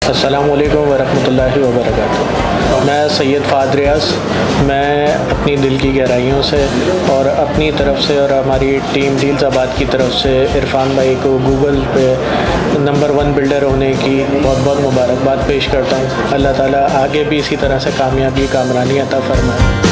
अस्सलामुअलैकुम वरहमतुल्लाहि वबरकातुहू। मैं सैयद फ़ाद रियाज़, मैं अपनी दिल की गहराइयों से और अपनी तरफ से और हमारी टीम डील्साबाद की तरफ से इरफान भाई को गूगल पे नंबर 1 बिल्डर होने की बहुत बहुत मुबारकबाद पेश करता हूँ। अल्लाह ताला आगे भी इसी तरह से कामयाबी कामरानी अता फरमाए।